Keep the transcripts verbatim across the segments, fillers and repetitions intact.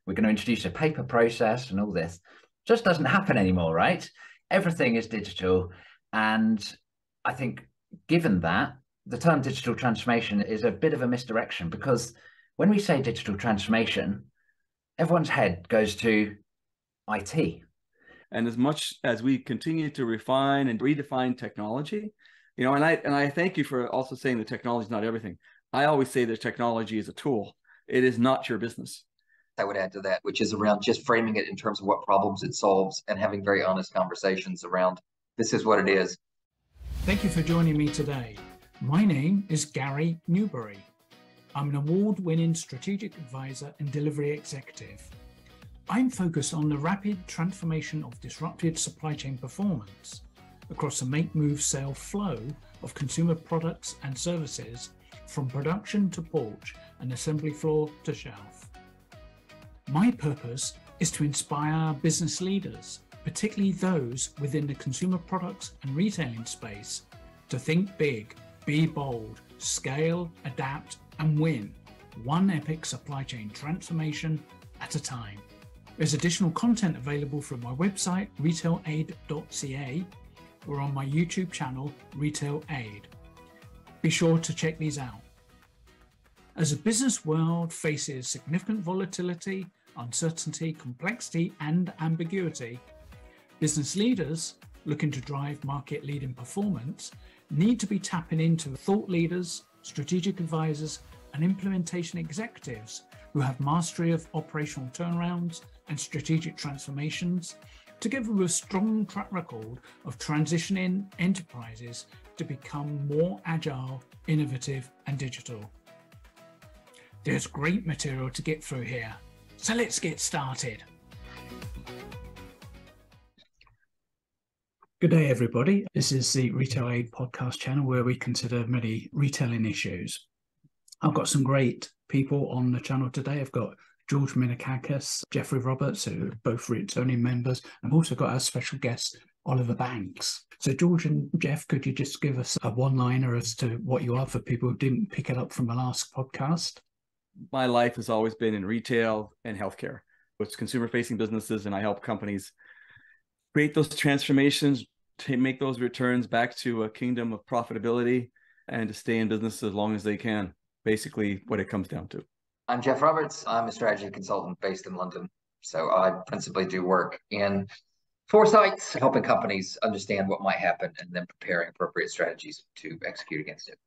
we're going to introduce a paper process and all this. Just doesn't happen anymore, right? Everything is digital. And I think given that, the term digital transformation is a bit of a misdirection, because when we say digital transformation, everyone's head goes to I T. And as much as we continue to refine and redefine technology, you know, and I and I thank you for also saying that technology is not everything. I always say that technology is a tool. It is not your business. I would add to that, which is around just framing it in terms of what problems it solves and having very honest conversations around this is what it is. Thank you for joining me today. My name is Gary Newbury. I'm an award-winning strategic advisor and delivery executive. I'm focused on the rapid transformation of disrupted supply chain performance across the make, move, sell flow of consumer products and services, from production to porch and assembly floor to shelf. My purpose is to inspire business leaders, particularly those within the consumer products and retailing space, to think big, be bold, scale, adapt, and win, one epic supply chain transformation at a time. There's additional content available from my website, retail aid dot c a, or on my YouTube channel, Retail Aid. Be sure to check these out. As the business world faces significant volatility, uncertainty, complexity, and ambiguity, business leaders looking to drive market-leading performance need to be tapping into thought leaders, strategic advisors, and implementation executives who have mastery of operational turnarounds and strategic transformations, together with a strong track record of transitioning enterprises to become more agile, innovative, and digital. There's great material to get through here, so let's get started. Good day, everybody. This is the Retail Aid podcast channel where we consider many retailing issues. I've got some great people on the channel today. I've got George Minakakis, Jeffrey Roberts, who are both returning members. I've also got our special guest, Oliver Banks. So George and Jeff, could you just give us a one-liner as to what you are for people who didn't pick it up from the last podcast? My life has always been in retail and healthcare. It's consumer-facing businesses, and I help companies create those transformations, to make those returns back to a kingdom of profitability, and to stay in business as long as they can. Basically what it comes down to. I'm Jeff Roberts. I'm a strategy consultant based in London. So I principally do work in foresight, helping companies understand what might happen and then preparing appropriate strategies to execute against it.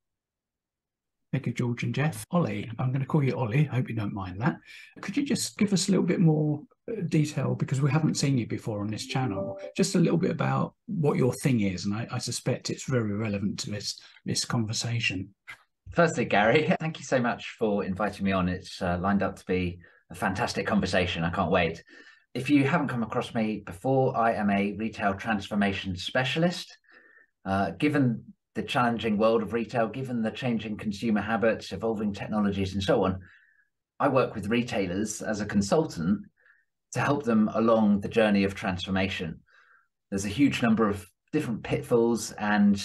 Thank you, George and Jeff. Ollie, I'm going to call you Ollie. I hope you don't mind that. Could you just give us a little bit more detail, because we haven't seen you before on this channel, just a little bit about what your thing is, and I, I suspect it's very relevant to this, this conversation. Firstly, Gary, thank you so much for inviting me on. It's uh, lined up to be a fantastic conversation. I can't wait. If you haven't come across me before, I am a retail transformation specialist. Uh, given the challenging world of retail, given the changing consumer habits, evolving technologies, and so on, I work with retailers as a consultant to help them along the journey of transformation. There's a huge number of different pitfalls and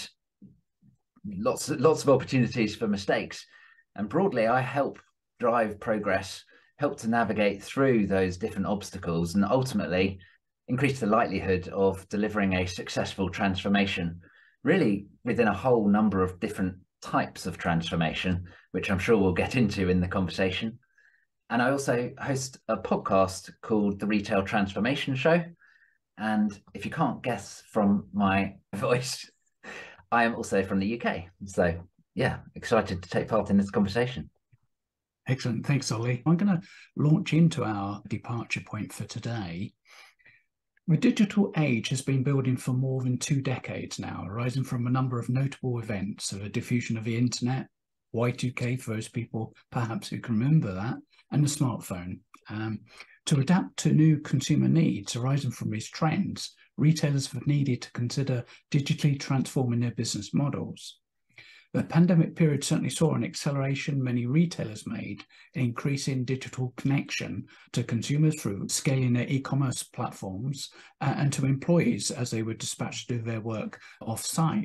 lots, lots of opportunities for mistakes. And broadly, I help drive progress, help to navigate through those different obstacles, and ultimately increase the likelihood of delivering a successful transformation, really within a whole number of different types of transformation, which I'm sure we'll get into in the conversation. And I also host a podcast called The Retail Transformation Show. And if you can't guess from my voice, I am also from the U K. So yeah, excited to take part in this conversation. Excellent. Thanks, Ollie. I'm going to launch into our departure point for today. The digital age has been building for more than two decades now, arising from a number of notable events, so the diffusion of the internet, Y two K for those people perhaps who can remember that, and the smartphone. Um, to adapt to new consumer needs arising from these trends, retailers have needed to consider digitally transforming their business models. The pandemic period certainly saw an acceleration many retailers made in increasing digital connection to consumers through scaling their e-commerce platforms uh, and to employees as they were dispatched to do their work off-site.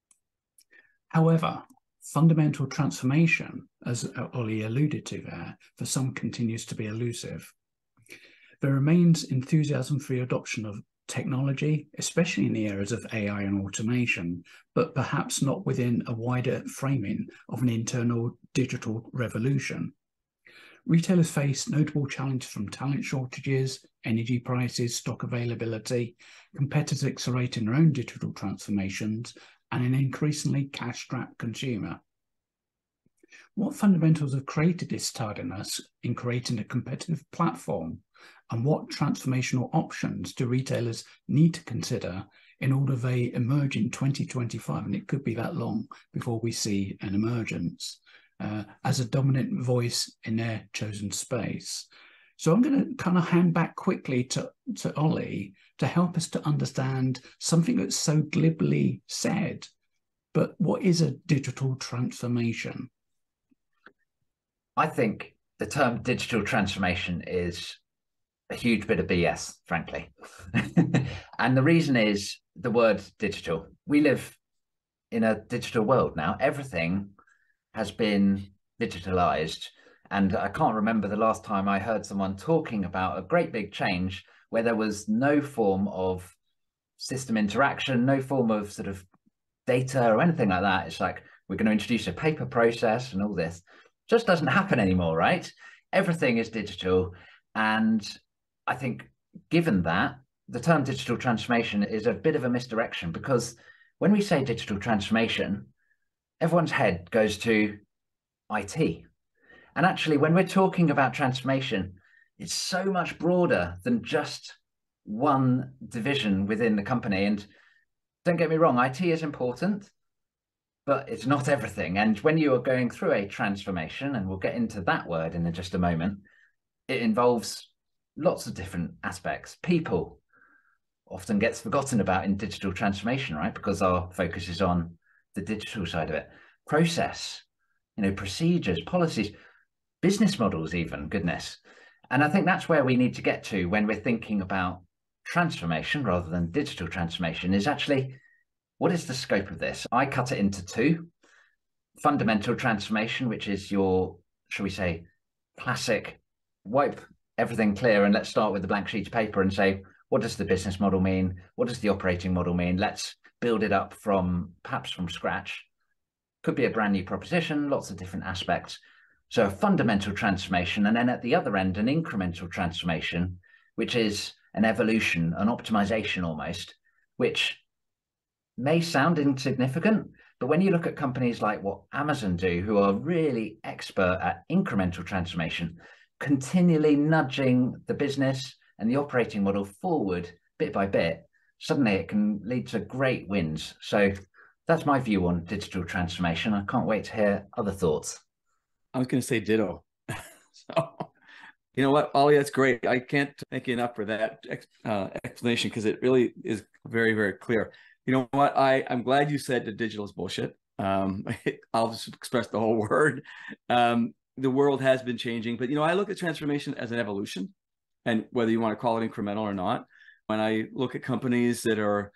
However, fundamental transformation, as Ollie alluded to there, for some continues to be elusive. There remains enthusiasm for the adoption of technology, especially in the areas of A I and automation, but perhaps not within a wider framing of an internal digital revolution. Retailers face notable challenges from talent shortages, energy prices, stock availability, competitors accelerating their own digital transformations, and an increasingly cash-strapped consumer. What fundamentals have created this tardiness in creating a competitive platform, and what transformational options do retailers need to consider in order they emerge in twenty twenty-five, and it could be that long before we see an emergence, uh, as a dominant voice in their chosen space? So I'm going to kind of hand back quickly to, to Ollie to help us to understand something that's so glibly said, but what is a digital transformation? I think the term digital transformation is a huge bit of B S, frankly. And the reason is the word digital. We live in a digital world now. Everything has been digitalized. And I can't remember the last time I heard someone talking about a great big change where there was no form of system interaction, no form of sort of data or anything like that. It's like, we're going to introduce a paper process and all this. Just doesn't happen anymore, right? Everything is digital. And I think given that, the term digital transformation is a bit of a misdirection, because when we say digital transformation, everyone's head goes to I T. And actually, when we're talking about transformation, it's so much broader than just one division within the company. And don't get me wrong, I T is important, but it's not everything. And when you are going through a transformation, and we'll get into that word in just a moment, it involves lots of different aspects. People often gets forgotten about in digital transformation, right? Because our focus is on the digital side of it. Process, you know, procedures, policies, business models even, goodness. And I think that's where we need to get to when we're thinking about transformation rather than digital transformation, is actually, what is the scope of this? I cut it into two. Fundamental transformation, which is your, shall we say, classic, wipe everything clear and let's start with a blank sheet of paper and say, what does the business model mean? What does the operating model mean? Let's build it up from, perhaps from scratch. Could be a brand new proposition, lots of different aspects. So a fundamental transformation, and then at the other end, an incremental transformation, which is an evolution, an optimization almost, which may sound insignificant, but when you look at companies like what Amazon do, who are really expert at incremental transformation, continually nudging the business and the operating model forward bit by bit, suddenly it can lead to great wins. So that's my view on digital transformation. I can't wait to hear other thoughts. I was going to say ditto. So, you know what, Ollie, that's great. I can't thank you enough for that uh, explanation, because it really is very, very clear. You know what, I, I'm glad you said that digital is bullshit. Um, I'll just express the whole word. Um, the world has been changing, but, you know, I look at transformation as an evolution, and whether you want to call it incremental or not. When I look at companies that are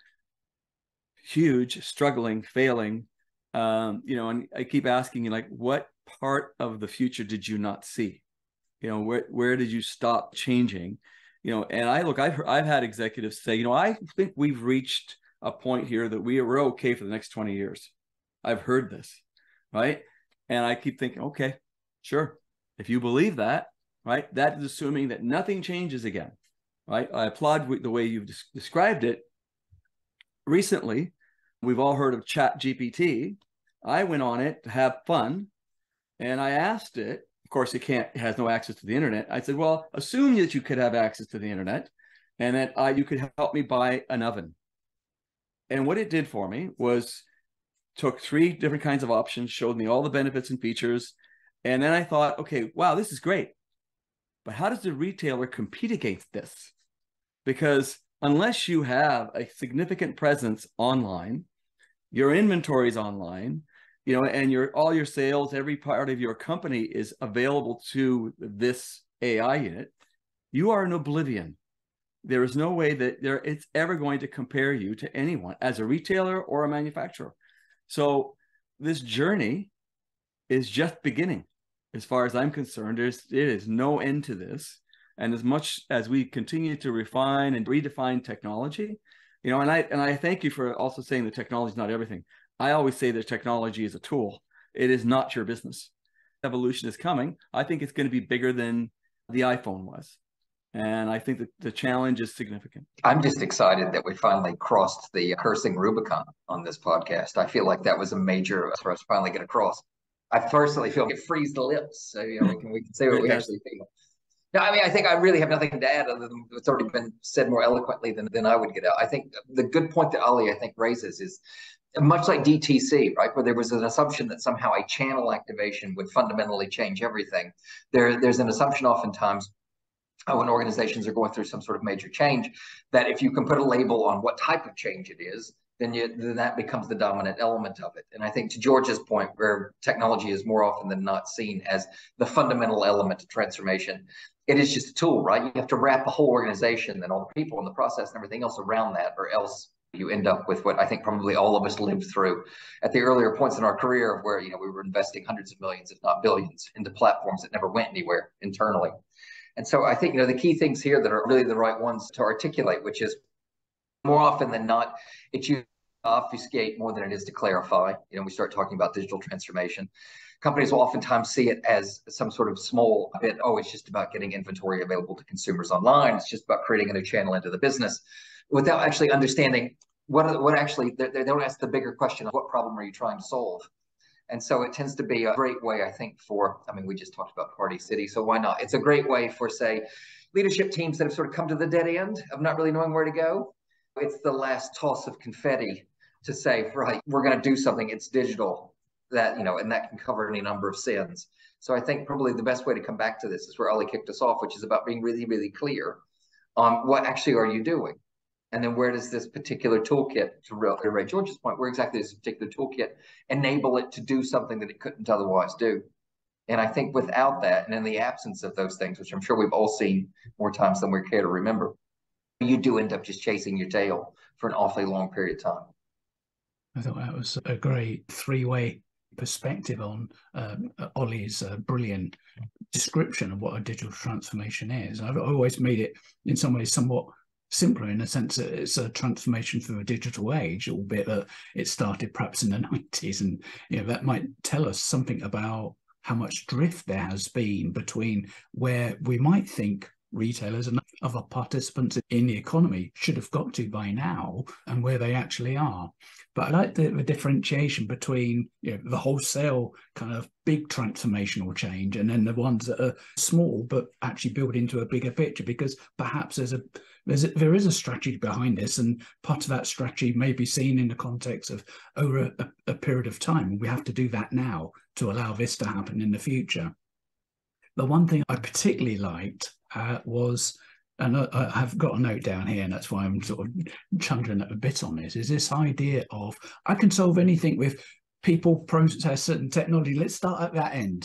huge, struggling, failing, um, you know, and I keep asking you, like, what part of the future did you not see? You know, where where did you stop changing? You know, and I look, I've I've had executives say, you know, I think we've reached a point here that we we're okay for the next twenty years. I've heard this, right? And I keep thinking, okay, sure. If you believe that, right, that is assuming that nothing changes again, right? I applaud the way you've des- described it. Recently, we've all heard of Chat G P T. I went on it to have fun, and I asked it. Of course, it can't, it has no access to the internet. I said, well, assume that you could have access to the internet, and that uh, you could help me buy an oven. And what it did for me was took three different kinds of options, showed me all the benefits and features. And then I thought, okay, wow, this is great. But how does the retailer compete against this? Because unless you have a significant presence online, your inventory is online, you know, and your all your sales, every part of your company is available to this A I unit, you are in oblivion. There is no way that there it's ever going to compare you to anyone as a retailer or a manufacturer. So this journey is just beginning. As far as I'm concerned, there's, there is no end to this. And as much as we continue to refine and redefine technology, you know, and I and I thank you for also saying that technology is not everything. I always say that technology is a tool. It is not your business. Evolution is coming. I think it's going to be bigger than the iPhone was. And I think that the challenge is significant. I'm just excited that we finally crossed the cursing Rubicon on this podcast. I feel like that was a major for us to finally get across. I personally feel it frees the lips, so you know we can we can say what we actually feel. No, I mean I think I really have nothing to add other than what's already been said more eloquently than than I would get out. I think the good point that Ali I think raises is much like D T C, right, where there was an assumption that somehow a channel activation would fundamentally change everything. There, there's an assumption oftentimes uh, when organizations are going through some sort of major change that if you can put a label on what type of change it is, then, you, then that becomes the dominant element of it. And I think to George's point, where technology is more often than not seen as the fundamental element of transformation, it is just a tool, right? You have to wrap a whole organization and all the people and the process and everything else around that, or else you end up with what I think probably all of us lived through at the earlier points in our career, where you know we were investing hundreds of millions, if not billions, into platforms that never went anywhere internally. And so I think you know the key things here that are really the right ones to articulate, which is more often than not, it's used to obfuscate more than it is to clarify. You know, we start talking about digital transformation. Companies will oftentimes see it as some sort of small bit. Oh, it's just about getting inventory available to consumers online. It's just about creating a new channel into the business, without actually understanding what what actually they, they don't ask the bigger question of what problem are you trying to solve. And so it tends to be a great way, I think, for, I mean, we just talked about Party City, so why not? It's a great way for, say, leadership teams that have sort of come to the dead end of not really knowing where to go. It's the last toss of confetti to say, right, we're going to do something, it's digital, that, you know, and that can cover any number of sins. So I think probably the best way to come back to this is where Ali kicked us off, which is about being really, really clear on what actually are you doing? And then where does this particular toolkit, to reiterate George's point, where exactly does this particular toolkit enable it to do something that it couldn't otherwise do? And I think without that, and in the absence of those things, which I'm sure we've all seen more times than we care to remember, you do end up just chasing your tail for an awfully long period of time. I thought that was a great three-way perspective on um, Ollie's uh, brilliant description of what a digital transformation is. I've always made it in some ways somewhat simpler, in the sense that it's a transformation through a digital age, albeit that it started perhaps in the nineties, and you know that might tell us something about how much drift there has been between where we might think retailers and other participants in the economy should have got to by now and where they actually are. But I like the, the differentiation between you know, the wholesale kind of big transformational change and then the ones that are small but actually build into a bigger picture, because perhaps there's a there's a, there is a strategy behind this, and part of that strategy may be seen in the context of over a, a period of time. We have to do that now to allow this to happen in the future. The one thing I particularly liked uh, was, and I, I have got a note down here, and that's why I'm sort of chunkering a bit on this, is this idea of I can solve anything with people, process, and technology. Let's start at that end.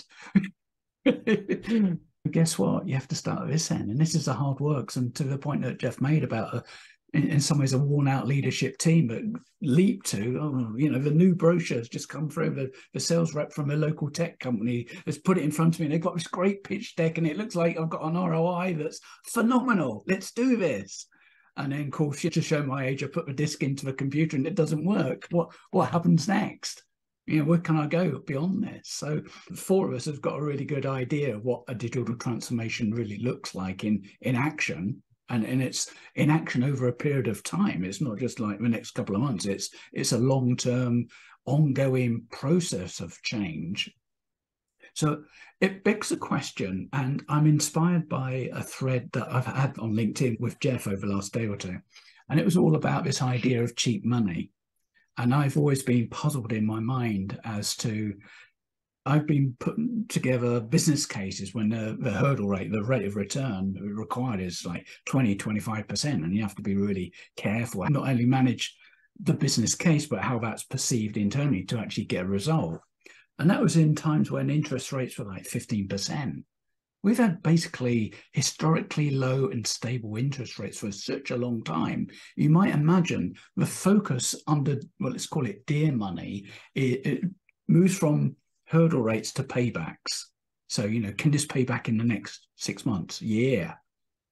Guess what? You have to start at this end, and this is the hard work. And to the point that Jeff made about, a, in, in some ways, a worn-out leadership team that leap to, oh, you know, the new brochure has just come through. The, the sales rep from a local tech company has put it in front of me, and they've got this great pitch deck, and it looks like I've got an R O I that's phenomenal. Let's do this. And then, of course, to show my age, I put the disk into the computer, and it doesn't work. What what happens next? You know, where can I go beyond this? So four of us have got a really good idea of what a digital transformation really looks like in, in action. And, and it's in action over a period of time. It's not just like the next couple of months. It's, it's a long-term, ongoing process of change. So it begs a question, and I'm inspired by a thread that I've had on LinkedIn with Jeff over the last day or two. And it was all about this idea of cheap money. And I've always been puzzled in my mind as to, I've been putting together business cases when the, the hurdle rate, the rate of return required is like twenty, twenty-five percent. And you have to be really careful and not only manage the business case, but how that's perceived internally to actually get a result. And that was in times when interest rates were like fifteen percent. We've had basically historically low and stable interest rates for such a long time. You might imagine the focus under, well, let's call it dear money, it, it moves from hurdle rates to paybacks. So, you know, can this pay back in the next six months, year?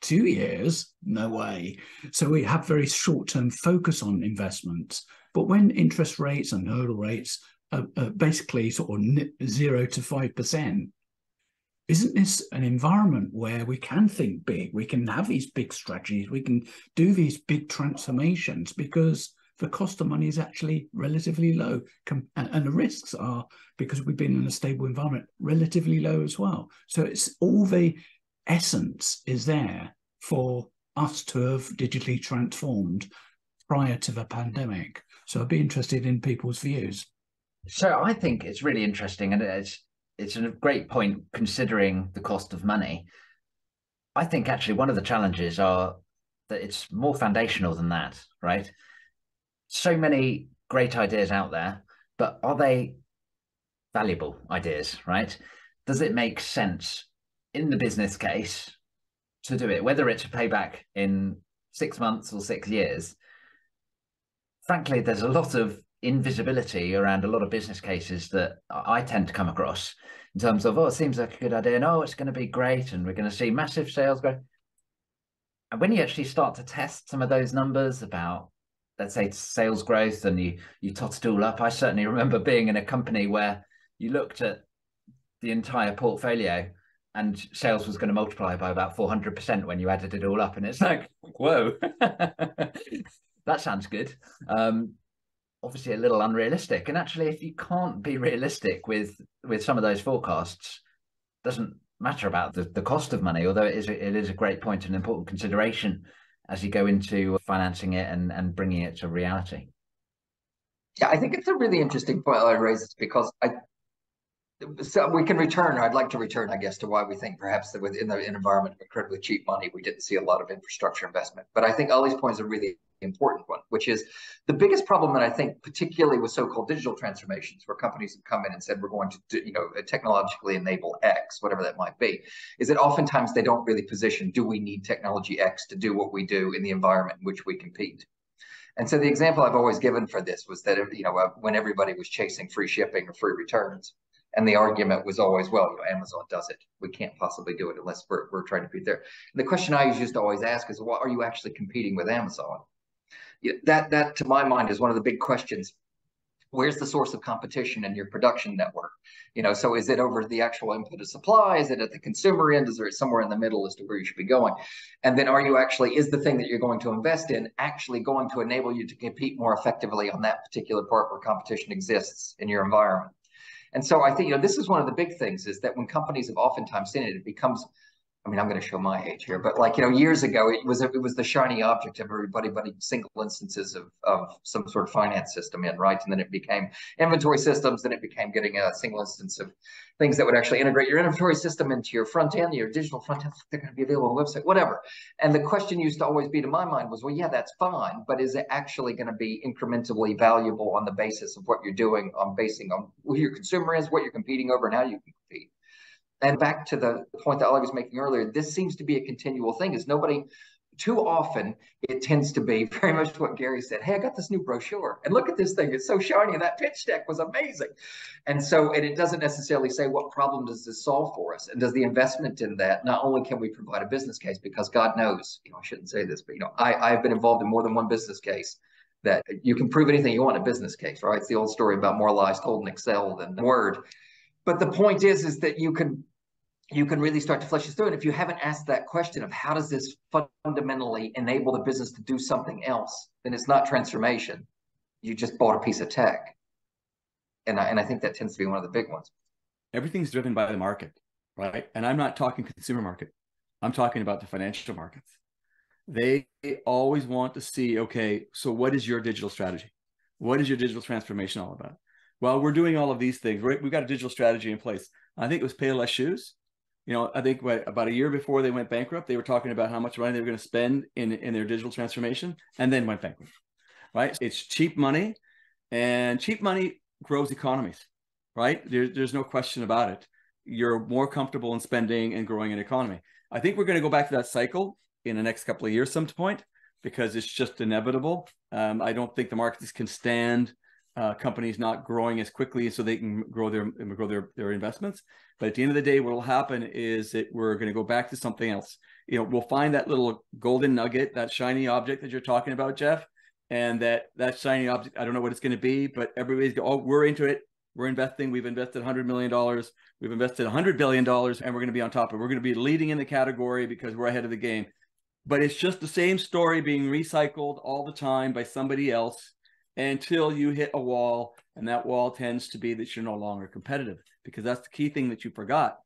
two years, no way. So we have very short-term focus on investments. But when interest rates and hurdle rates are, are basically sort of zero to five percent, isn't this an environment where we can think big? We can have these big strategies. We can do these big transformations because the cost of money is actually relatively low. And the risks are, because we've been in a stable environment, relatively low as well. So it's all the essence is there for us to have digitally transformed prior to the pandemic. So I'd be interested in people's views. So I think it's really interesting, and it's it's a great point considering the cost of money. I think actually one of the challenges are that it's more foundational than that, right? So many great ideas out there, but are they valuable ideas, right? Does it make sense in the business case to do it, whether it's a payback in six months or six years? Frankly, there's a lot of invisibility around a lot of business cases that I tend to come across in terms of, oh, it seems like a good idea, and oh, it's going to be great, and we're going to see massive sales growth. And when you actually start to test some of those numbers about, let's say, sales growth, and you you tot it all up, I certainly remember being in a company where you looked at the entire portfolio and sales was going to multiply by about four hundred percent when you added it all up. And it's like, whoa, that sounds good. Um, obviously a little unrealistic. And actually, if you can't be realistic with with some of those forecasts, doesn't matter about the, the cost of money, although it is, a, it is a great point and important consideration as you go into financing it and, and bringing it to reality. Yeah, I think it's a really interesting point I raised, because I so we can return, or I'd like to return, I guess, to why we think perhaps that within the environment of incredibly cheap money, we didn't see a lot of infrastructure investment. But I think Ollie's point is a really important one, which is the biggest problem that I think, particularly with so-called digital transformations, where companies have come in and said, we're going to do, you know, technologically enable X, whatever that might be, is that oftentimes they don't really position, do we need technology X to do what we do in the environment in which we compete? And so the example I've always given for this was that, you know, when everybody was chasing free shipping or free returns, and the argument was always, well, you know, Amazon does it. We can't possibly do it unless we're, we're trying to be there. And the question I used to always ask is, well, are you actually competing with Amazon? Yeah, that, that, to my mind, is one of the big questions. Where's the source of competition in your production network? You know, so is it over the actual input of supply? Is it at the consumer end? Is it somewhere in the middle as to where you should be going? And then are you actually, is the thing that you're going to invest in actually going to enable you to compete more effectively on that particular part where competition exists in your environment? And so I think, you know, this is one of the big things, is that when companies have oftentimes seen it, it becomes, I mean, I'm going to show my age here, but like, you know, years ago, it was it was the shiny object of everybody, but single instances of, of some sort of finance system in, right? And then it became inventory systems, then it became getting a single instance of things that would actually integrate your inventory system into your front end, your digital front end. They're going to be available on the website, whatever. And the question used to always be, to my mind, was, well, yeah, that's fine, but is it actually going to be incrementally valuable on the basis of what you're doing, on basing on who your consumer is, what you're competing over, and how you can compete? And back to the point that Ollie was making earlier, this seems to be a continual thing, is nobody, too often, it tends to be very much what Gary said. Hey, I got this new brochure, and look at this thing. It's so shiny, and that pitch deck was amazing. And so, and it doesn't necessarily say, what problem does this solve for us? And does the investment in that, not only can we provide a business case, because God knows, you know, I shouldn't say this, but, you know, I, I've been involved in more than one business case that you can prove anything you want in a business case, right? It's the old story about more lies told in Excel than Word. But the point is, is that you can, you can really start to flesh this through. And if you haven't asked that question of how does this fundamentally enable the business to do something else, then it's not transformation. You just bought a piece of tech. And I, and I think that tends to be one of the big ones. Everything's driven by the market, right? And I'm not talking consumer market. I'm talking about the financial markets. They always want to see, okay, so what is your digital strategy? What is your digital transformation all about? Well, we're doing all of these things, right? We've got a digital strategy in place. I think it was Payless Shoes. You know, I think what, about a year before they went bankrupt, they were talking about how much money they were going to spend in, in their digital transformation, and then went bankrupt, right? It's cheap money, and cheap money grows economies, right? There, there's no question about it. You're more comfortable in spending and growing an economy. I think we're going to go back to that cycle in the next couple of years some point, because it's just inevitable. Um, I don't think the markets can stand Uh, companies not growing as quickly so they can grow their grow their, their investments. But at the end of the day, what will happen is that we're going to go back to something else. you know, we'll find that little golden nugget, that shiny object that you're talking about, Jeff, and that that shiny object, I don't know what it's going to be, but everybody's go, oh, we're into it. We're investing. We've invested one hundred million dollars. We've invested one hundred billion dollars, and we're going to be on top of it. We're going to be leading in the category because we're ahead of the game. But it's just the same story being recycled all the time by somebody else until you hit a wall, and that wall tends to be that you're no longer competitive, because that's the key thing that you forgot,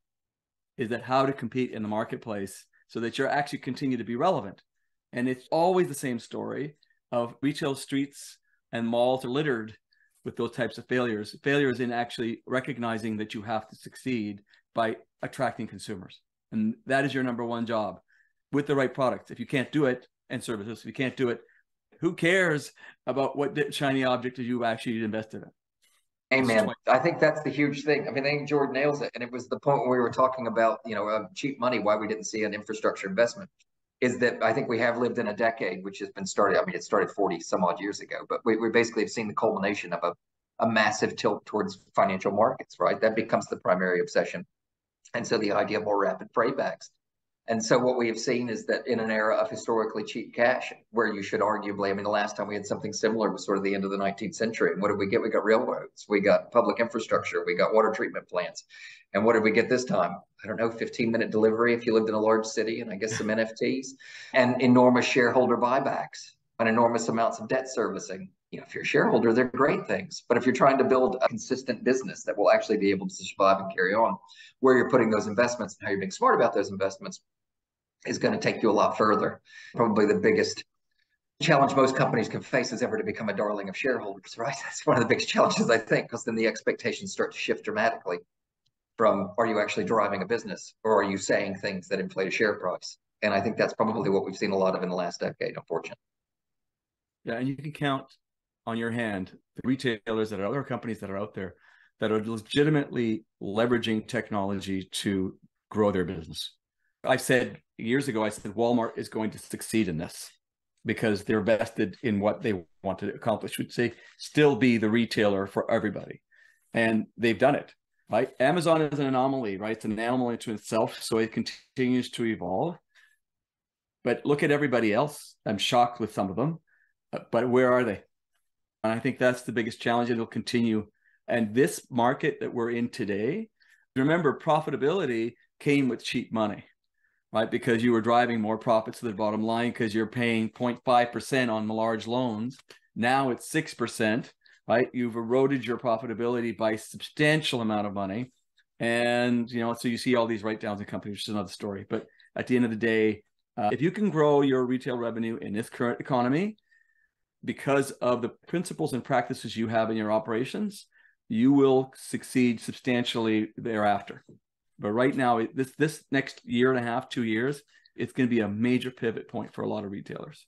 is that how to compete in the marketplace so that you're actually continue to be relevant. And it's always the same story of retail streets and malls are littered with those types of failures. Failures in actually recognizing that you have to succeed by attracting consumers. And that is your number one job with the right products. If you can't do it, and services, if you can't do it, who cares about what shiny object you actually invested in? Amen. I think that's the huge thing. I mean, I think Jordan nails it. And it was the point where we were talking about, you know, uh, cheap money, why we didn't see an infrastructure investment, is that I think we have lived in a decade, which has been started. I mean, it started forty some odd years ago, but we, we basically have seen the culmination of a, a massive tilt towards financial markets, right? That becomes the primary obsession. And so the idea of more rapid paybacks. And so what we have seen is that in an era of historically cheap cash, where you should arguably, I mean, the last time we had something similar was sort of the end of the nineteenth century. And what did we get? We got railroads, we got public infrastructure, we got water treatment plants. And what did we get this time? I don't know, fifteen minute delivery if you lived in a large city, and I guess some N F Ts, and enormous shareholder buybacks and enormous amounts of debt servicing. You know, if you're a shareholder, they're great things. But if you're trying to build a consistent business that will actually be able to survive and carry on, where you're putting those investments and how you're being smart about those investments is going to take you a lot further. Probably the biggest challenge most companies can face is ever to become a darling of shareholders, right? That's one of the biggest challenges, I think, because then the expectations start to shift dramatically from, are you actually driving a business, or are you saying things that inflate a share price? And I think that's probably what we've seen a lot of in the last decade, unfortunately. Yeah, and you can count on your hand the retailers that are other companies that are out there that are legitimately leveraging technology to grow their business. I said years ago, I said Walmart is going to succeed in this because they're vested in what they want to accomplish, which they still be the retailer for everybody. And they've done it, right? Amazon is an anomaly, right? It's an anomaly to itself. So it continues to evolve. But look at everybody else. I'm shocked with some of them, but where are they? And I think that's the biggest challenge. It'll continue. And this market that we're in today, remember, profitability came with cheap money, right? Because you were driving more profits to the bottom line because you're paying zero point five percent on large loans. Now it's six percent, right? You've eroded your profitability by a substantial amount of money. And, you know, so you see all these write-downs in companies, which is another story. But at the end of the day, uh, if you can grow your retail revenue in this current economy because of the principles and practices you have in your operations, you will succeed substantially thereafter. But right now, this this next year and a half, two years, it's going to be a major pivot point for a lot of retailers.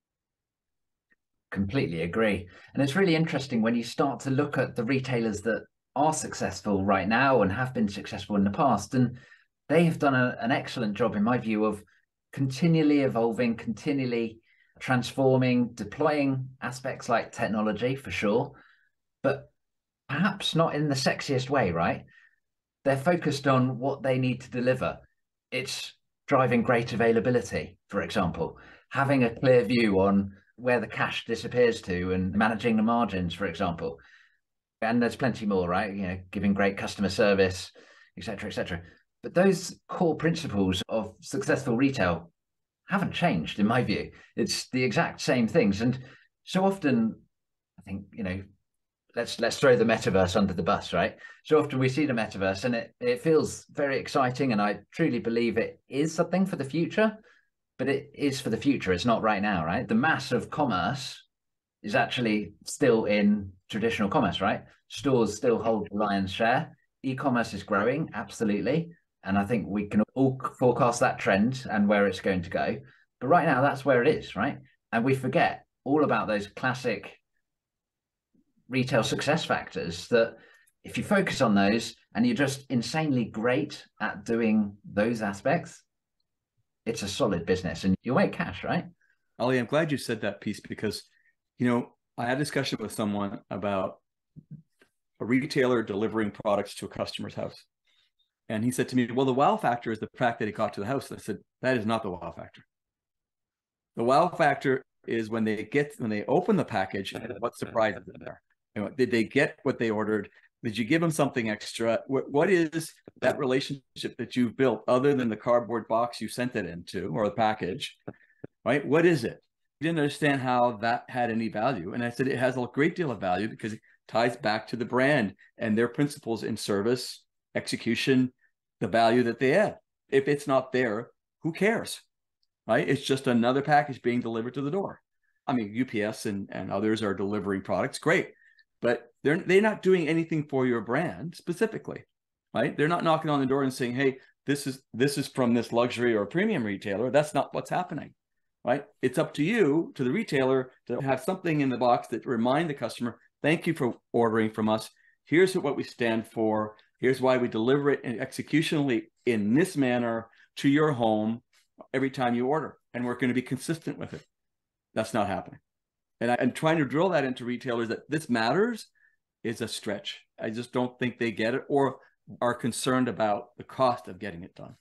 Completely agree. And it's really interesting when you start to look at the retailers that are successful right now and have been successful in the past. And they have done a, an excellent job, in my view, of continually evolving, continually transforming, deploying aspects like technology, for sure, but perhaps not in the sexiest way, right? They're focused on what they need to deliver. It's driving great availability, for example, having a clear view on where the cash disappears to and managing the margins, for example. And there's plenty more, right? You know, giving great customer service, et cetera, et cetera. But those core principles of successful retail haven't changed, in my view. It's the exact same things. And so often, I think, you know, let's let's throw the metaverse under the bus, right? So often we see the metaverse and it, it feels very exciting. And I truly believe it is something for the future, but it is for the future. It's not right now, right? The mass of commerce is actually still in traditional commerce, right? Stores still hold the lion's share. E-commerce is growing, absolutely. And I think we can all forecast that trend and where it's going to go. But right now, that's where it is, right? And we forget all about those classic retail success factors that if you focus on those and you're just insanely great at doing those aspects, it's a solid business and you'll make cash, right? Ali, I'm glad you said that piece because, you know, I had a discussion with someone about a retailer delivering products to a customer's house. And he said to me, well, the wow factor is the fact that it got to the house. And I said, that is not the wow factor. The wow factor is when they get, when they open the package, and what surprises them there. You know, did they get what they ordered? Did you give them something extra? What, what is that relationship that you've built other than the cardboard box you sent it into or the package, right? What is it? He didn't understand how that had any value. And I said, it has a great deal of value because it ties back to the brand and their principles in service, execution, the value that they add. If it's not there, who cares, right? It's just another package being delivered to the door. I mean, U P S and, and others are delivering products, great. But they're, they're not doing anything for your brand specifically, right? They're not knocking on the door and saying, hey, this is, this is from this luxury or premium retailer. That's not what's happening, right? It's up to you, to the retailer, to have something in the box that remind the customer, thank you for ordering from us. Here's what we stand for. Here's why we deliver it executionally in this manner to your home every time you order. And we're going to be consistent with it. That's not happening. And I, and trying to drill that into retailers that this matters is a stretch. I just don't think they get it or are concerned about the cost of getting it done.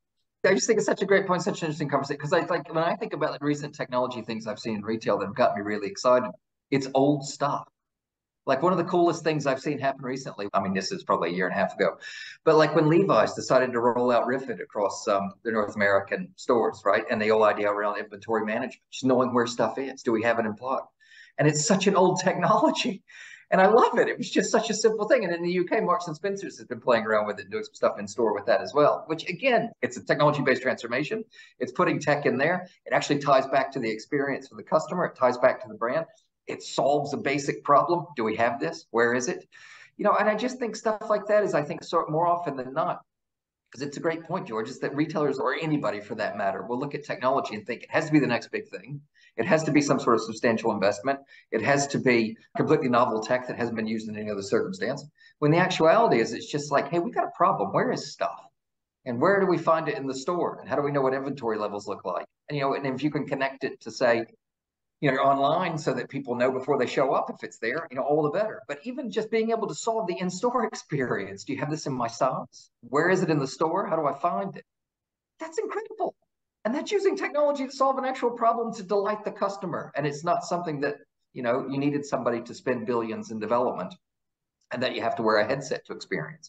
I just think it's such a great point, such an interesting conversation. Because I like when I think about like recent technology things I've seen in retail that have got me really excited, it's old stuff. Like one of the coolest things I've seen happen recently, I mean, this is probably a year and a half ago, but like when Levi's decided to roll out RIFID across um, the North American stores, right? And the whole idea around inventory management, just knowing where stuff is. Do we have it in plot? And it's such an old technology. And I love it. It was just such a simple thing. And in the U K, Marks and Spencer's has been playing around with it and doing some stuff in store with that as well, which again, it's a technology-based transformation. It's putting tech in there. It actually ties back to the experience for the customer. It ties back to the brand. It solves a basic problem. Do we have this? Where is it? You know, and I just think stuff like that is, I think, sort of more often than not, because it's a great point, George, is that retailers or anybody for that matter will look at technology and think it has to be the next big thing. It has to be some sort of substantial investment. It has to be completely novel tech that hasn't been used in any other circumstance. When the actuality is, it's just like, hey, we got a problem. Where is stuff? And where do we find it in the store? And how do we know what inventory levels look like? And, you know, and if you can connect it to say, you know, online so that people know before they show up if it's there, you know, all the better. But even just being able to solve the in-store experience. Do you have this in my size? Where is it in the store? How do I find it? That's incredible. And that's using technology to solve an actual problem to delight the customer. And it's not something that, you know, you needed somebody to spend billions in development and that you have to wear a headset to experience.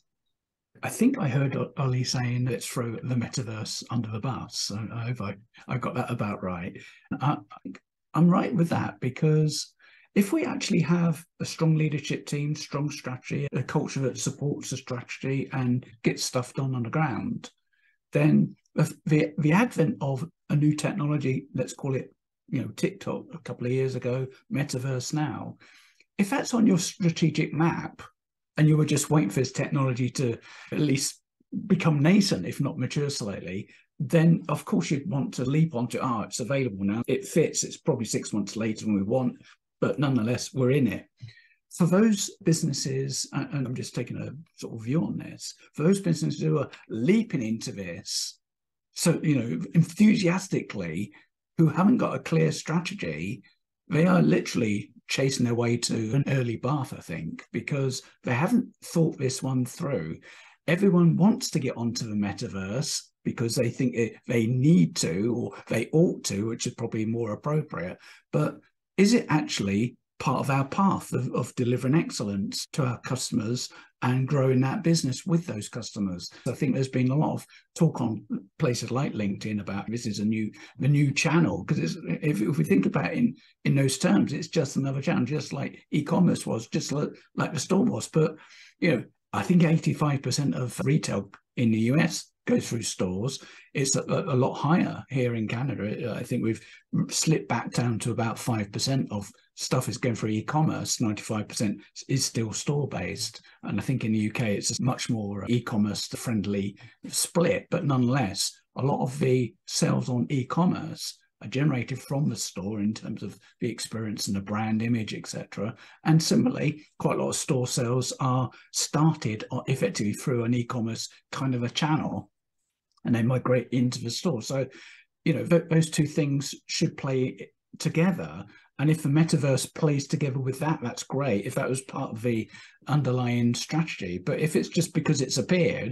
I think I heard Ollie saying let's throw the metaverse under the bus. So I hope I, I got that about right. I, I'm right with that, because if we actually have a strong leadership team, strong strategy, a culture that supports the strategy and gets stuff done on the ground, then the, the advent of a new technology, let's call it, you know, TikTok a couple of years ago, metaverse now, if that's on your strategic map and you were just waiting for this technology to at least become nascent, if not mature slightly, then of course you'd want to leap onto, oh, it's available now, it fits, it's probably six months later than we want, but nonetheless, we're in it. For those businesses, and I'm just taking a sort of view on this, for those businesses who are leaping into this, so, you know, enthusiastically, who haven't got a clear strategy, they are literally chasing their way to an early bath, I think, because they haven't thought this one through. Everyone wants to get onto the metaverse because they think it, they need to, or they ought to, which is probably more appropriate. But is it actually part of our path of, of delivering excellence to our customers and growing that business with those customers? I think there's been a lot of talk on places like LinkedIn about this is a new the new channel, because if, if we think about it in, in those terms, it's just another channel, just like e-commerce was, just like, like the store was. But, you know, I think eighty-five percent of retail in the U S goes through stores. It's a, a lot higher here in Canada. I think we've slipped back down to about five percent of stuff is going through e-commerce. ninety-five percent is still store-based. And I think in the U K, it's a much more e-commerce friendly split. But nonetheless, a lot of the sales on e-commerce are generated from the store in terms of the experience and the brand image, et cetera. And similarly, quite a lot of store sales are started effectively through an e-commerce kind of a channel, and they migrate into the store. So, you know, th those two things should play together. And if the metaverse plays together with that, that's great, if that was part of the underlying strategy. But if it's just because it's appeared,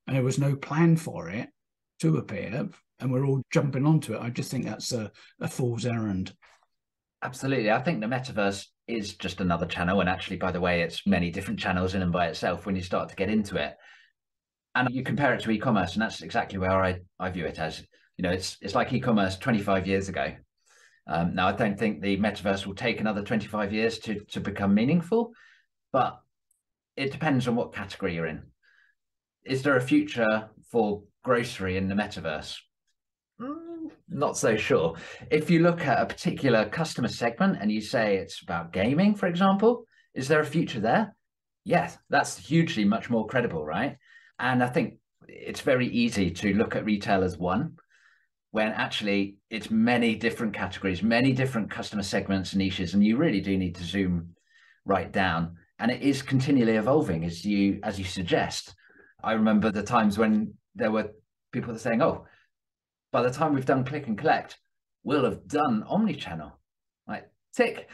and there was no plan for it to appear, and we're all jumping onto it. I just think that's a, a fool's errand. Absolutely. I think the metaverse is just another channel. And actually, by the way, it's many different channels in and by itself when you start to get into it. And you compare it to e-commerce, and that's exactly where I, I view it as. You know, it's it's like e-commerce twenty-five years ago. Um, now, I don't think the metaverse will take another twenty-five years to, to become meaningful, but it depends on what category you're in. Is there a future for grocery in the metaverse? Mm, not so sure. If you look at a particular customer segment and you say it's about gaming, for example, is there a future there? Yes, that's hugely much more credible, right? And I think it's very easy to look at retail as one, when actually it's many different categories, many different customer segments and niches, and you really do need to zoom right down. And it is continually evolving, as you as you suggest. I remember the times when there were people saying, oh, by the time we've done click and collect, we'll have done omnichannel. Like, tick.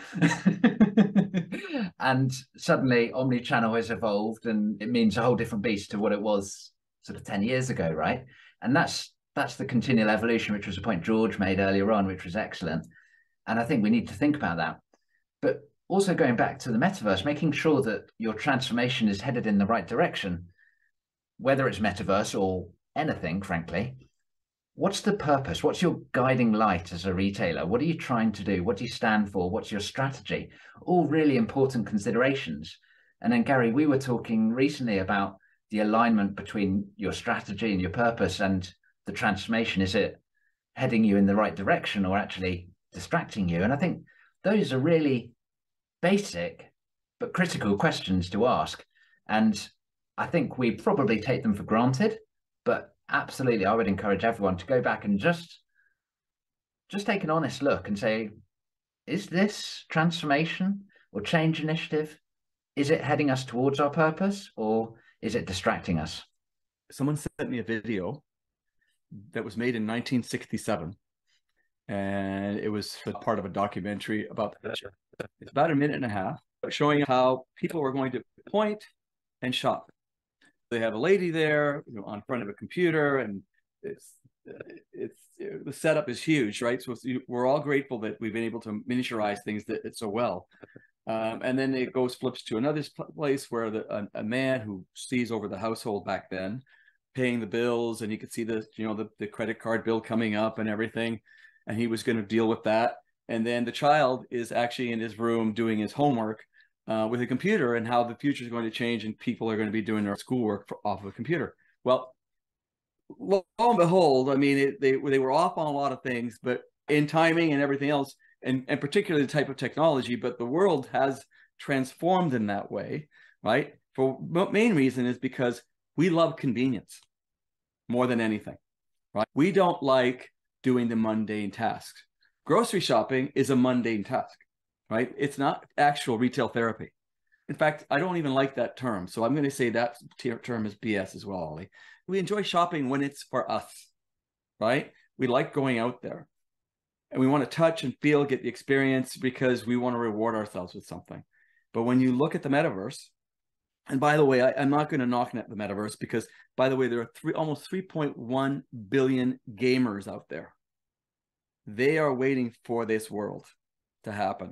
And suddenly omnichannel has evolved, and it means a whole different beast to what it was sort of ten years ago, right? And that's that's the continual evolution, which was a point George made earlier on, which was excellent. And I think we need to think about that. But also going back to the metaverse, making sure that your transformation is headed in the right direction, whether it's metaverse or anything, frankly. What's the purpose? What's your guiding light as a retailer? What are you trying to do? What do you stand for? What's your strategy? All really important considerations. And then, Gary, we were talking recently about the alignment between your strategy and your purpose and the transformation. Is it heading you in the right direction or actually distracting you? And I think those are really basic but critical questions to ask. And I think we probably take them for granted, but absolutely, I would encourage everyone to go back and just, just take an honest look and say, is this transformation or change initiative, is it heading us towards our purpose, or is it distracting us? Someone sent me a video that was made in nineteen sixty-seven, and it was part of a documentary about the future. It's about a minute and a half, showing how people were going to point and shop. They have a lady there, you know, on front of a computer, and it's it's it, the setup is huge, right? So it's, we're all grateful that we've been able to miniaturize things that it's so well. Um, and then it goes flips to another place where the, a, a man who sees over the household back then, paying the bills, and you could see the you know the, the credit card bill coming up and everything, and he was going to deal with that. And then the child is actually in his room doing his homework Uh, with a computer, and how the future is going to change and people are going to be doing their schoolwork for, off of a computer. Well, lo and behold, I mean, it, they, they were off on a lot of things, but in timing and everything else, and, and particularly the type of technology, but the world has transformed in that way, right? For the main reason is because we love convenience more than anything, right? We don't like doing the mundane tasks. Grocery shopping is a mundane task. Right? It's not actual retail therapy. In fact, I don't even like that term. So I'm going to say that term is B S as well, Ollie. We enjoy shopping when it's for us, right? We like going out there. And we want to touch and feel, get the experience, because we want to reward ourselves with something. But when you look at the metaverse, and by the way, I, I'm not going to knock at the metaverse, because, by the way, there are three, almost three point one billion gamers out there. They are waiting for this world to happen.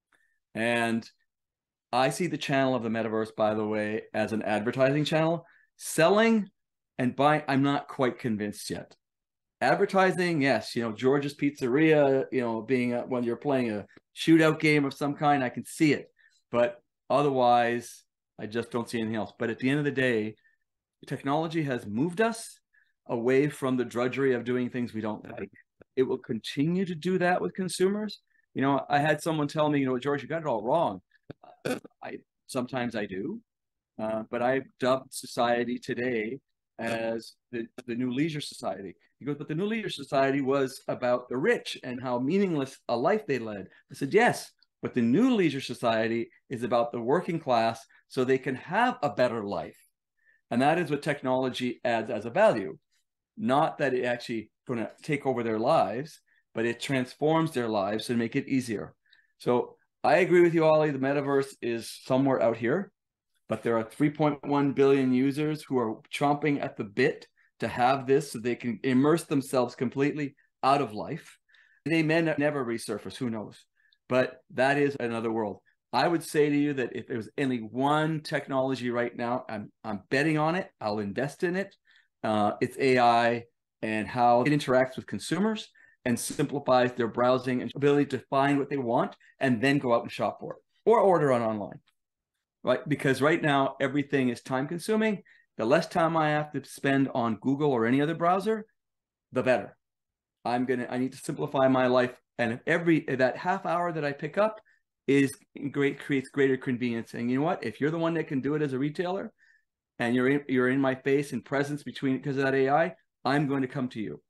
And I see the channel of the metaverse, by the way, as an advertising channel. Selling and buying, I'm not quite convinced yet. Advertising, yes, you know, George's Pizzeria, you know, being a, when you're playing a shootout game of some kind, I can see it. But otherwise, I just don't see anything else. But at the end of the day, technology has moved us away from the drudgery of doing things we don't like. It will continue to do that with consumers. You know, I had someone tell me, you know, George, you got it all wrong. I sometimes I do, uh, but I've dubbed society today as the, the new leisure society. He goes, but the new leisure society was about the rich and how meaningless a life they led. I said, yes, but the new leisure society is about the working class so they can have a better life. And that is what technology adds as a value. Not that it actually going to take over their lives, but it transforms their lives to make it easier. So I agree with you, Ollie. The metaverse is somewhere out here. but there are three point one billion users who are chomping at the bit to have this so they can immerse themselves completely out of life. They may never resurface, who knows? But that is another world. I would say to you that if there was only one technology right now, I'm, I'm betting on it, I'll invest in it. Uh, it's A I and how it interacts with consumers and simplifies their browsing and ability to find what they want and then go out and shop for it or order on online, right? Because right now, everything is time consuming. The less time I have to spend on Google or any other browser, the better. I'm going to, I need to simplify my life. And if every, that half hour that I pick up is great, creates greater convenience. And you know what? If you're the one that can do it as a retailer and you're in, you're in my face and presence between, because of that A I, I'm going to come to you.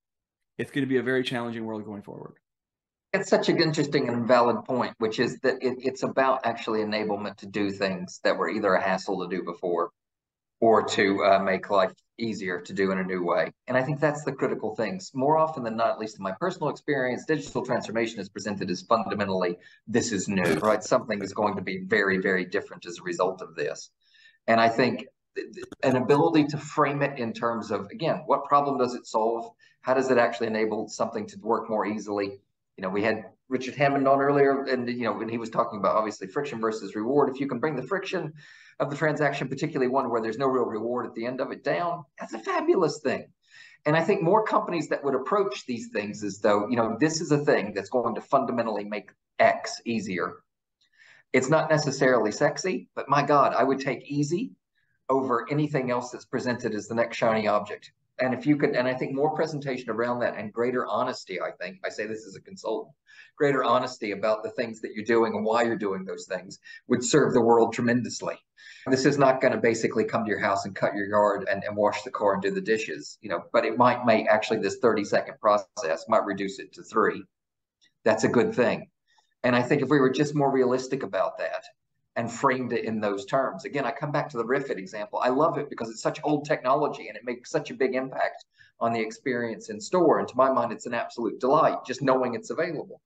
It's going to be a very challenging world going forward. It's such an interesting and valid point, which is that it, it's about actually enablement to do things that were either a hassle to do before or to uh, make life easier to do in a new way. And I think that's the critical things. More often than not, at least in my personal experience, digital transformation is presented as fundamentally, this is new, right? Something is going to be very, very different as a result of this. And I think an ability to frame it in terms of, again, what problem does it solve? How does it actually enable something to work more easily? You know, we had Richard Hammond on earlier, and, you know, when he was talking about obviously friction versus reward, if you can bring the friction of the transaction, particularly one where there's no real reward at the end of it, down, that's a fabulous thing. And I think more companies that would approach these things as though, you know, this is a thing that's going to fundamentally make X easier. It's not necessarily sexy, but my God, I would take easy over anything else that's presented as the next shiny object. And if you could, and I think more presentation around that and greater honesty, I think, I say this as a consultant, greater honesty about the things that you're doing and why you're doing those things would serve the world tremendously. This is not going to basically come to your house and cut your yard and, and wash the car and do the dishes, you know, but it might make actually this thirty second process might reduce it to three. That's a good thing. And I think if we were just more realistic about that and framed it in those terms. Again, I come back to the Riffit example. I love it because it's such old technology and it makes such a big impact on the experience in store. And to my mind, it's an absolute delight just knowing it's available.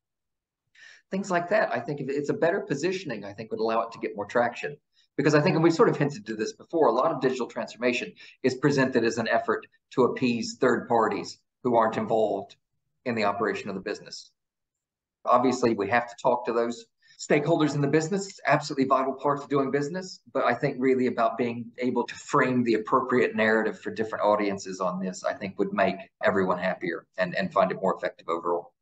Things like that, I think if it's a better positioning, I think would allow it to get more traction. Because I think, and we sort of hinted to this before, a lot of digital transformation is presented as an effort to appease third parties who aren't involved in the operation of the business. Obviously, we have to talk to those stakeholders in the business. It's absolutely vital part of doing business, but I think really about being able to frame the appropriate narrative for different audiences on this, I think would make everyone happier and, and find it more effective overall.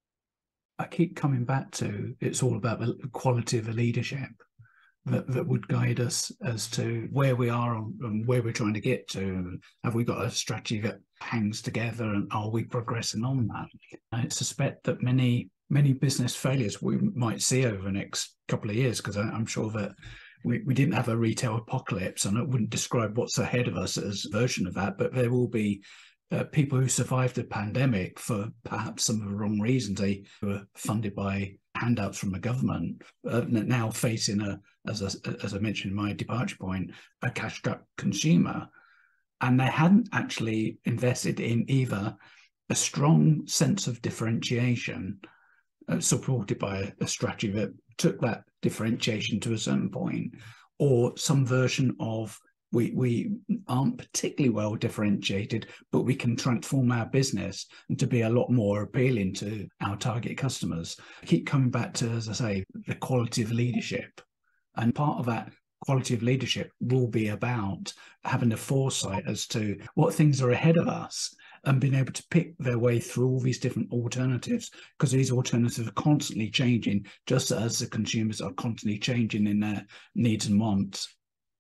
I keep coming back to, it's all about the quality of the leadership that, that would guide us as to where we are and where we're trying to get to. Have we got a strategy that hangs together and are we progressing on that? I suspect that many many business failures we might see over the next couple of years, because I'm sure that we, we didn't have a retail apocalypse, and I wouldn't describe what's ahead of us as a version of that, but there will be uh, people who survived the pandemic for perhaps some of the wrong reasons. They were funded by handouts from the government, uh, now facing, a, as, a, as I mentioned in my departure point, a cash-strapped consumer. And they hadn't actually invested in either a strong sense of differentiation, Uh, supported by a, a strategy that took that differentiation to a certain point, or some version of we we aren't particularly well differentiated, but we can transform our business and to be a lot more appealing to our target customers. I keep coming back to, as I say, the quality of leadership, and part of that quality of leadership will be about having the foresight as to what things are ahead of us and being able to pick their way through all these different alternatives, because these alternatives are constantly changing, just as the consumers are constantly changing in their needs and wants.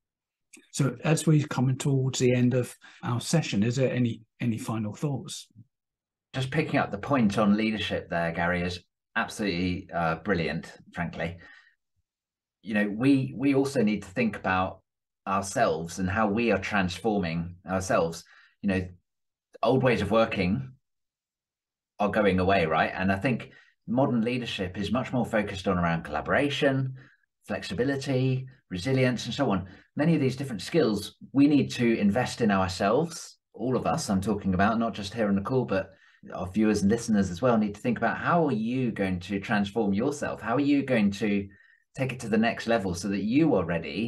So as we're coming towards the end of our session, is there any any final thoughts? Just picking up the point on leadership there, Gary, is absolutely uh, brilliant, frankly. You know, we we also need to think about ourselves and how we are transforming ourselves. You know, old ways of working are going away, right? And I think modern leadership is much more focused on around collaboration, flexibility, resilience, and so on. Many of these different skills we need to invest in ourselves. All of us, I'm talking about, not just here on the call, but our viewers and listeners as well, need to think about how are you going to transform yourself? How are you going to take it to the next level so that you are ready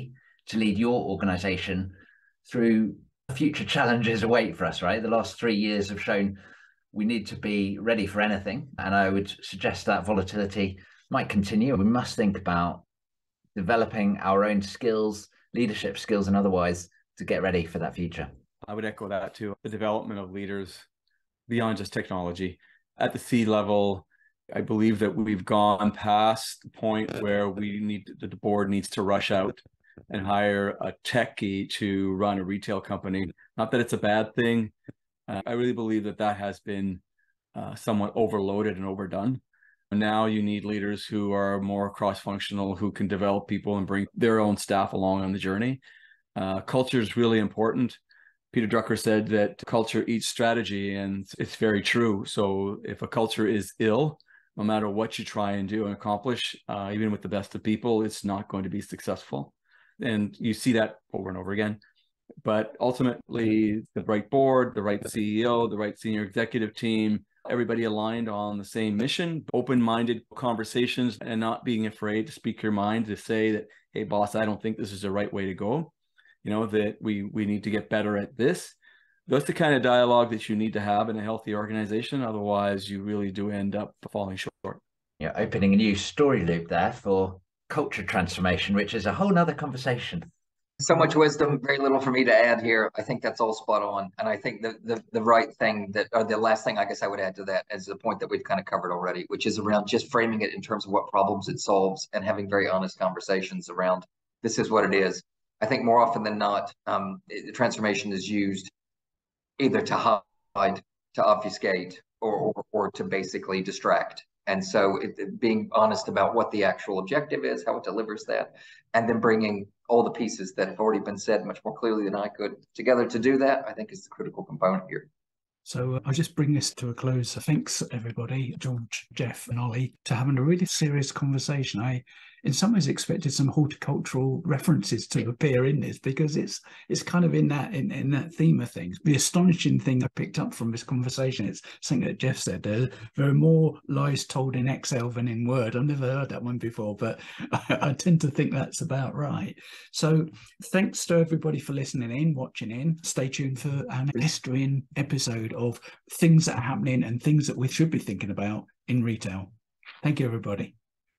to lead your organization through future challenges await for us, right? The last three years have shown we need to be ready for anything. And I would suggest that volatility might continue. We must think about developing our own skills, leadership skills and otherwise, to get ready for that future. I would echo that too. The development of leaders beyond just technology. At the C level, I believe that we've gone past the point where we need, the board needs to rush out and hire a techie to run a retail company. Not that it's a bad thing. Uh, I really believe that that has been uh, somewhat overloaded and overdone. Now you need leaders who are more cross-functional, who can develop people and bring their own staff along on the journey. Uh, culture is really important. Peter Drucker said that culture eats strategy, and it's very true. So if a culture is ill, no matter what you try and do and accomplish, uh, even with the best of people, it's not going to be successful. And you see that over and over again. But ultimately, the right board, the right C E O, the right senior executive team, everybody aligned on the same mission, open-minded conversations, and not being afraid to speak your mind, to say that, hey, boss, I don't think this is the right way to go. You know, that we we need to get better at this. That's the kind of dialogue that you need to have in a healthy organization. Otherwise, you really do end up falling short. Yeah, opening a new story loop there for culture transformation, which is a whole nother conversation. So much wisdom, very little for me to add here. I think that's all spot on. And I think the, the, the right thing that, or the last thing I guess I would add to that is the point that we've kind of covered already, which is around just framing it in terms of what problems it solves and having very honest conversations around this is what it is. I think more often than not, um, the transformation is used either to hide, to obfuscate, or, or, or to basically distract. And so it, it being honest about what the actual objective is, how it delivers that, and then bringing all the pieces that have already been said much more clearly than I could together to do that, I think is the critical component here. So uh, I'll just bring this to a close. So thanks, everybody, George, Jeff, and Ollie, to having a really serious conversation. I, in some ways, expected some horticultural references to appear in this because it's it's kind of in that in, in that theme of things. The astonishing thing I picked up from this conversation is something that Jeff said. There, there are more lies told in Excel than in Word. I've never heard that one before, but I, I tend to think that's about right. So thanks to everybody for listening in, watching in. Stay tuned for an blistering episode of things that are happening and things that we should be thinking about in retail. Thank you, everybody.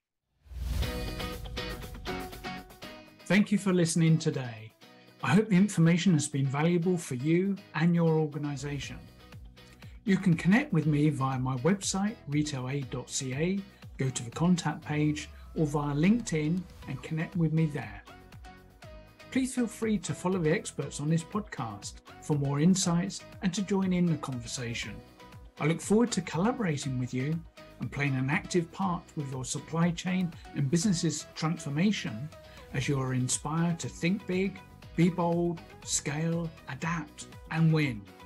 Thank you for listening today. I hope the information has been valuable for you and your organization. You can connect with me via my website, retail aid dot c a, go to the contact page, or via LinkedIn and connect with me there. Please feel free to follow the experts on this podcast for more insights and to join in the conversation. I look forward to collaborating with you and playing an active part with your supply chain and business's transformation as you are inspired to think big, be bold, scale, adapt, and win.